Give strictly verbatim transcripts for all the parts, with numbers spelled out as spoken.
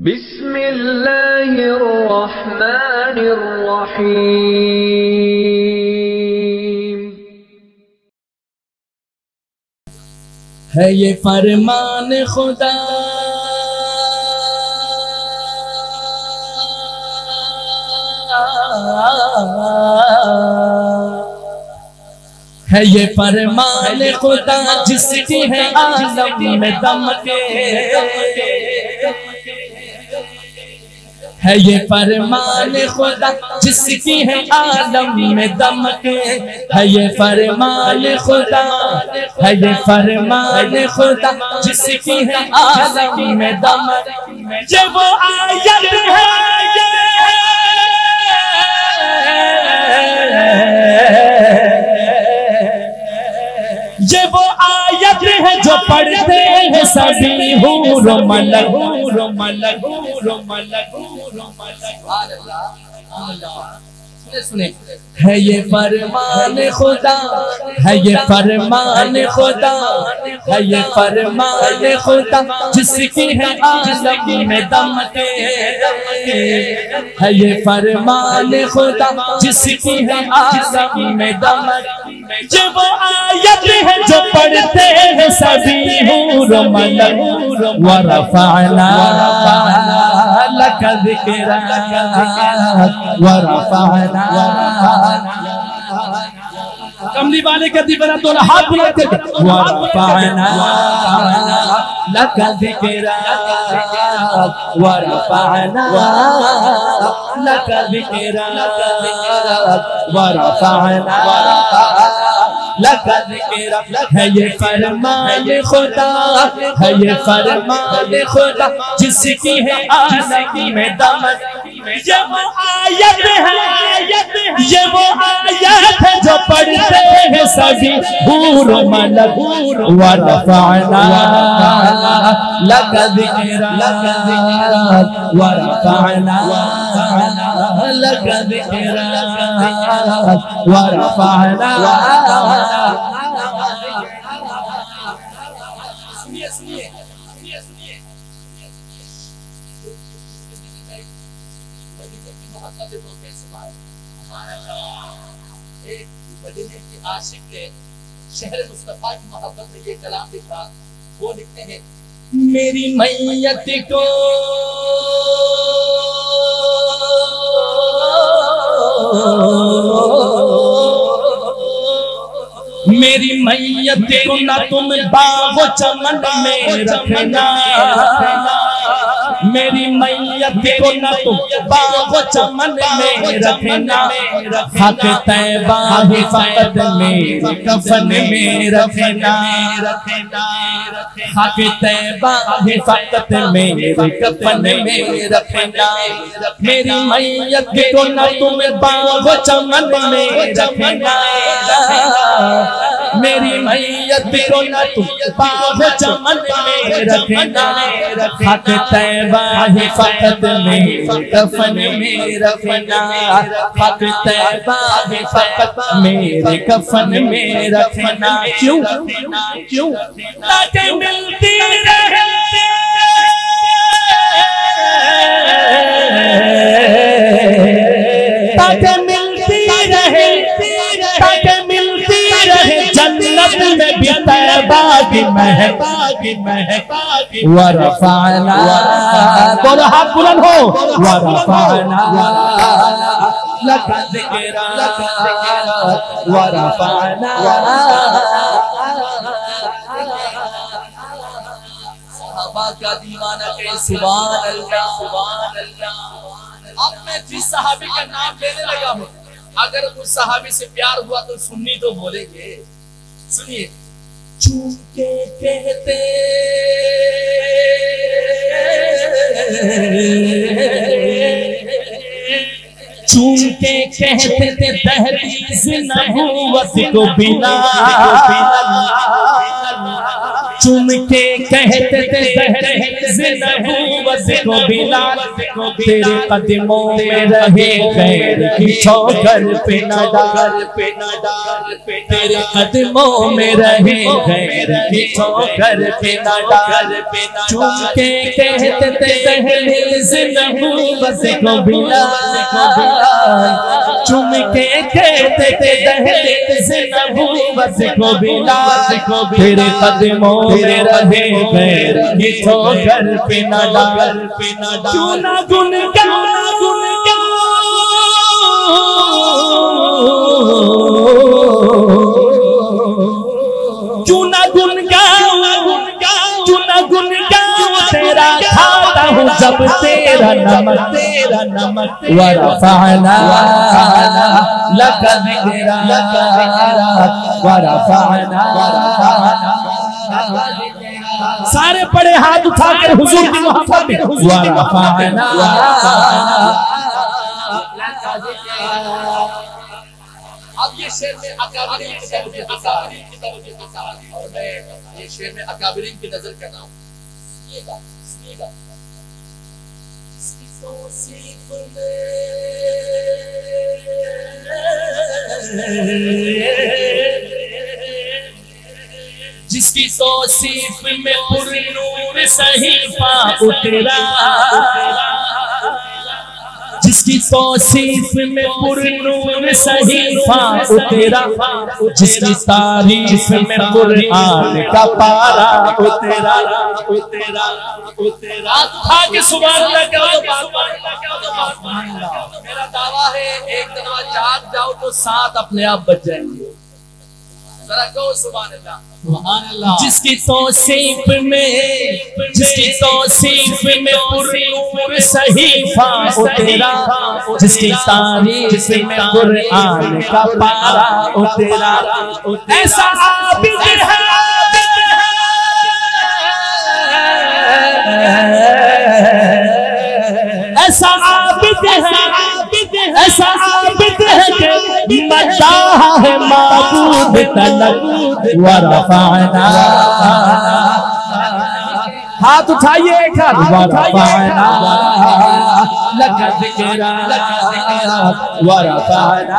बिस्मिल्लाहिर्रहमानिर्रहीम। है ये फरमान खुदा है ये फरमान खुदा जिसकी है आलम में दम के, है ये फरमान खुदा जिसकी है आलम में दम के, है ये फरमान खुदा, है ये फरमान खुदा जिसकी है आलम में दम के। ये वो आयत है, ये वो आयत है जो पढ़ते हैं सभी हूर मलक, हूर मलक, हूर मलक, हूर मलक। सुने है ये फरमान खुदा, है ये फरमान खुदा, है ये फरमान खुदा जिसकी है आलम में दम के, है ये फरमान खुदा जिसकी है आलम में दम के। ये वो आयत है जो पढ़ते हैं सभी हूर मलक, व रफ़अना लक ज़िक्रक, व रफ़अना। कमली वाले कहती बना तो हाथ बुलाते व रफ़अना लक ज़िक्रक, व रफ़अना लक ज़िक्रक, व रफ़अना लक ज़िक्रक। है ये फरमान खुदा, है ये फरमान खुदा जिसकी है आलम में दम। ये वो आयत है, ये वो आयत है जो पढ़ते हैं सभी हूर मलक, व रफ़अना लक ज़िक्रक, व रफ़अना लक ज़िक्रक, व रफ़अना। सुनिए सुनिए सुनिए सुनिए एक मदीने के आशिक ने शहर मुस्तफा की मोहब्बत में ये कलाम लिखा। वो लिखते हैं मेरी मैयत को मेरी मैयत को ना तुम बाग चमन में रखना, मेरी मैयत को न तुम बाग चमन में रखना, हक तैबा हिफाजत में कफन में रखना, हक तैबा हिफाजत में कफन में रखना। मेरी मैयत को न तुम बाग चमन में रखना, मेरी मैयत को न तुम बाग चमन में रखना, हक तैबा हिफाजत में कफन में रखना, हक तैबा हिफाजत मेरे कफन में रखना। क्यों क्यों ताकि मिलती रहे, ताकि मिलती रहे, ताकि मिलती रहे जन्नत में भी तैबा की महक, की महक। व रफ़अना, बोलो हाथ बुलंद हो, व रफ़अना लक ज़िक्रक, व रफ़अना। सहाबा का दीवाना कहे सुभान अल्लाह, सुभान अल्लाह। अब मैं जिस सहाबी का नाम लेने लगा हूँ, अगर उस सहाबी से प्यार हुआ तो सुन्नी तो बोलेंगे। सुनिए चूके कहते चूके कहते थे दहलीज़ नबुव्वत को बिला, चुम के कहते थे नबूवत को बिलाल, तेरे कदमों में रहे खैर की ठोकर पे न डाल, तेरे कदमों में रहे खैर की ठोकर पे न डाल। चुम के कहते थे नबूवत को बिलाल, चुम के कहते थे नबूवत को बिलाल, तेरे कदमों में रहे खैर की ठोकर पे न डाल। क्यों ना गुन गाऊं, गुन क्यों ना गुन गाऊं, क्यों ना गुन गाऊं तेरा खाता हूँ जब तेरा नमक, तेरा नमक वरफ़अना लक ज़िक्रा, वरफ़अना। सारे पड़े हाथ उठाकर हुजूर की मोहब्बत में वरफ़अना। अब ये शेर में अकाबरीन की तवज्जो के साथ और मैं ये शेर में अकाबरीन की नजर कर रहा हूँ। सुनिएगा, सुनिएगा। जिसकी तौसीफ में पुरनूर सहीफा उतरा, जिसकी तौसीफ में पुरनूर सहीफा उतरा, जिसकी तारीफ में कुरान का पारा उतरा, उतरा, उतरा। आगे सुभान अल्लाह कहो तो मेरा दावा है एक दफा जाग जाओ तो सात अपने आप बच जाएंगे। जरा कहो सुभान अल्लाह, सुभान अल्लाह। जिसकी तौसीफ में, जिसकी तौसीफ में पुरनूर सहीफा उतरा, जिसकी तारीफ में कुरान का पारा उतरा। ऐसा आबिद है, ऐसा आबिद है, ऐसा आबिद है कि मदाह है माबूद तलब वरफ़अना। हाथ उठाइए एक हाथ, वरफ़अना लक ज़िक्रा, वरफ़अना।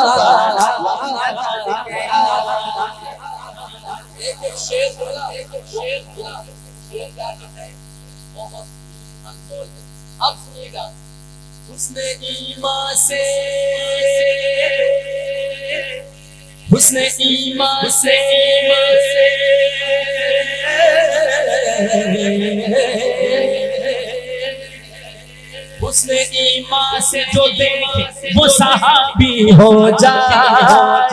एक एक शेर बोला, एक एक शेर बोला, शेर क्या कहता है? बहुत अनमोल है। अब सुनिएगा। हुस्ने ईमान से, हुस्ने ईमान से हुस्ने ईमान से जो देखे वो सहाबी हो जाए,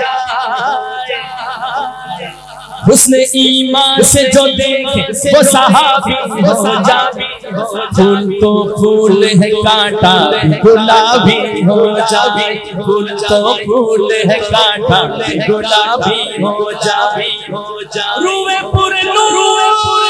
हुस्ने ईमान से जो देखे वो सहाबी हो जाए। फूल तो फूल है कांटा गुलाबी हो जाए, फूल तो फूल है कांटा गुलाबी हो जाए, हो जाए। रूए पुर रूए पुर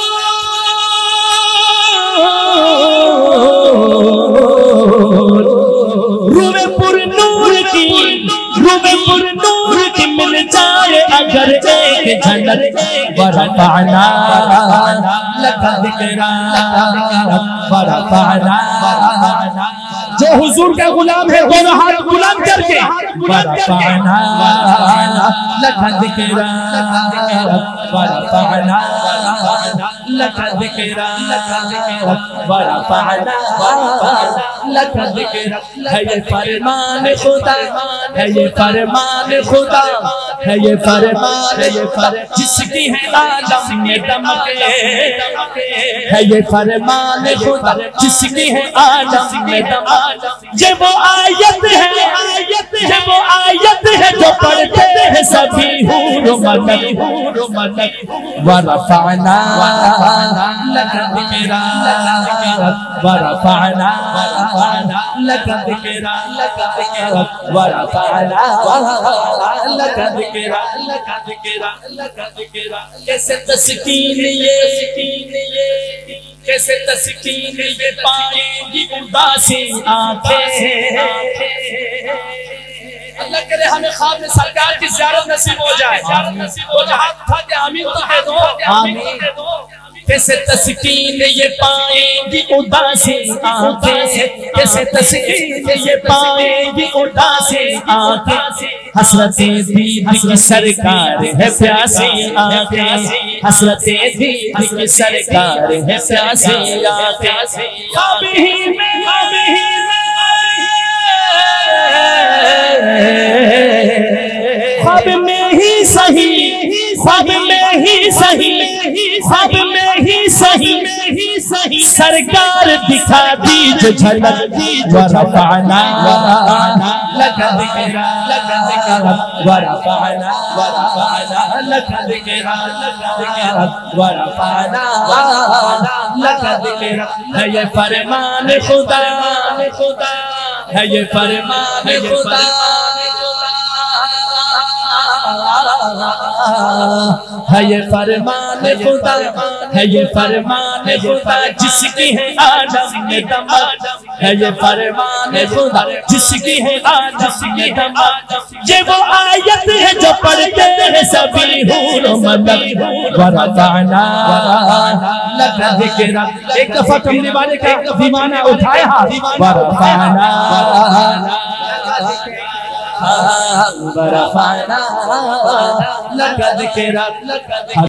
रूए पुर नूर की, रूए पुर नूर की मिल जाए अगर एक झलक वरफ़अना लक ज़िक्रा, वरफ़अना। जो हुजूर का गुलाम है दोनों हाथ गुलाम करके वरफ़अना लक ज़िक्रा, वरफ़अना लक ज़िक्रा, वरफ़अना लक ज़िक्रा। है ये फरमान खुदा, है ये फरमान खुदा, है ये फरमान, ये फर जिसकी है आलम में दमके, है ये फरमान खुदा जिसकी है आलम में दमके। ये वो आयत है, आयत है, वो आयत है जो पढ़ते हैं सभी हूर मलक, हूर मलक। वरफ़अना लक ज़िक्रा, वरफ़अना लक ज़िक्रा, वरफ़अना लक ज़िक्रा, लक ज़िक्रा, लक ज़िक्रा। कैसे तस्कीन ये, कैसे तस्कीन ये पाएंगी उदासी आंखें। अल्लाह करे हमें ख्वाब में सरकार की ज़ियारत नसीब हो जाए। वो हाथ उठा के आमीन तो कह दो, आमीन। कैसे तस्कीन ये पाएंगी उदासी आंखें, कैसे तस्कीन ये पाएंगी उदासी आंखें, हसरतें दीद की सरकार है प्यासी आंखें, हसरतें दीद की सरकार है प्यासी आंखें। ख्वाब ही में ख्वाब में ही सही, ख्वाब में ही सही, ख्वाब में ही सही सरकार दिखा दी जो झलक दी वरफ़अना लक ज़िक्रा वरफ़अना लक ज़िक्रा वरफ़अना लक ज़िक्रा। है ये फरमान खुदा, है ये फरमान खुदा, है ये फरमान खुदा, है ये फरमान खुदा जिसकी है आलम में दमक, है ये फरमान खुदा जिसकी है आलम में दमक। ये वो आयत है जो पढ़ते हैं सभी हूर मदद वरफ़अना लक ज़िक्रा। एक दफा कमली वाले का दीवाना उठाया हाथ वरफ़अना वरफ़अना लक ज़िक्रा।